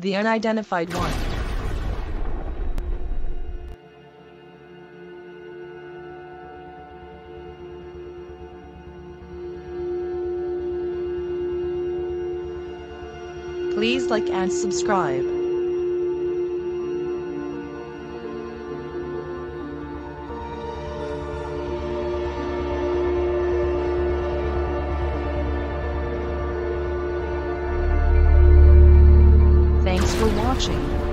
The unidentified one. Please like and subscribe. Thanks for watching.